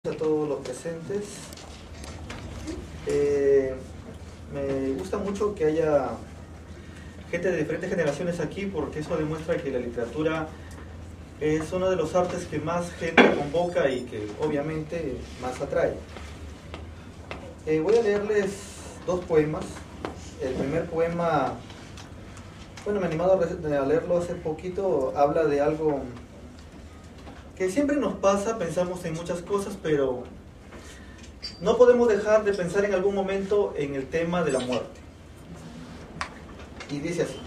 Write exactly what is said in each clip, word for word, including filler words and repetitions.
A todos los presentes. Eh, me gusta mucho que haya gente de diferentes generaciones aquí, porque eso demuestra que la literatura es uno de los artes que más gente convoca y que obviamente más atrae. Eh, voy a leerles dos poemas. El primer poema, bueno, me he animado a leerlo hace poquito, habla de algo que siempre nos pasa. Pensamos en muchas cosas, pero no podemos dejar de pensar en algún momento en el tema de la muerte. Y dice así: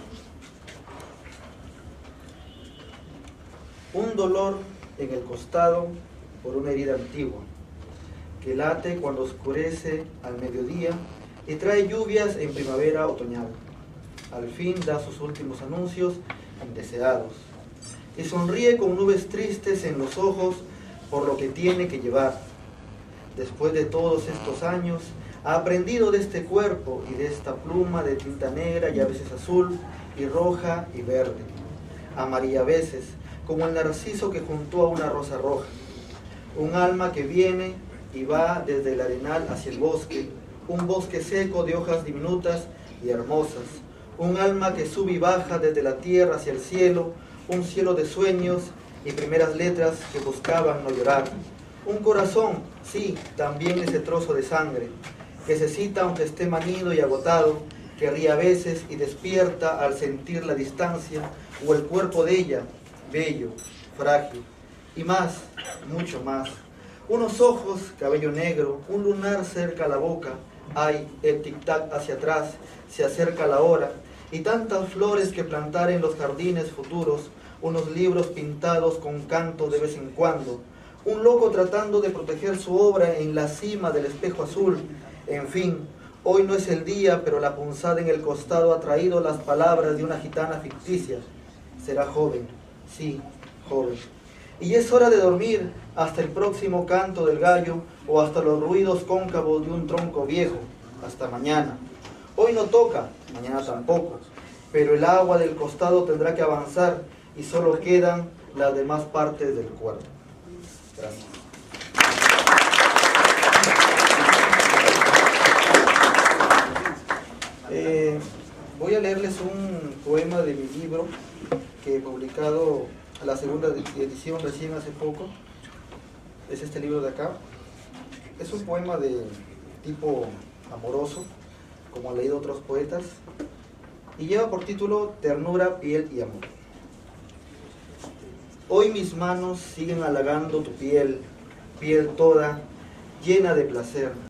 un dolor en el costado por una herida antigua, que late cuando oscurece al mediodía y trae lluvias en primavera otoñal. Al fin da sus últimos anuncios indeseados y sonríe con nubes tristes en los ojos por lo que tiene que llevar. Después de todos estos años, ha aprendido de este cuerpo y de esta pluma de tinta negra y a veces azul y roja y verde, amarilla a veces, como el narciso que juntó a una rosa roja. Un alma que viene y va desde el arenal hacia el bosque, un bosque seco de hojas diminutas y hermosas. Un alma que sube y baja desde la tierra hacia el cielo, un cielo de sueños y primeras letras que buscaban no llorar. Un corazón, sí, también ese trozo de sangre, que se cita aunque esté manido y agotado, que ríe a veces y despierta al sentir la distancia o el cuerpo de ella, bello, frágil. Y más, mucho más. Unos ojos, cabello negro, un lunar cerca a la boca. Ay, el tic-tac hacia atrás, se acerca la hora. Y tantas flores que plantar en los jardines futuros, unos libros pintados con canto de vez en cuando, un loco tratando de proteger su obra en la cima del espejo azul. En fin, hoy no es el día, pero la punzada en el costado ha traído las palabras de una gitana ficticia. Será joven, sí, joven. Y es hora de dormir hasta el próximo canto del gallo o hasta los ruidos cóncavos de un tronco viejo. Hasta mañana. Hoy no toca, mañana tampoco, pero el agua del costado tendrá que avanzar y solo quedan las demás partes del cuerpo. Gracias. Eh, voy a leerles un poema de mi libro que he publicado a la segunda edición recién hace poco. Es este libro de acá. Es un poema de tipo amoroso, como han leído otros poetas, y lleva por título Ternura, piel y amor. Hoy mis manos siguen halagando tu piel, piel toda llena de placer.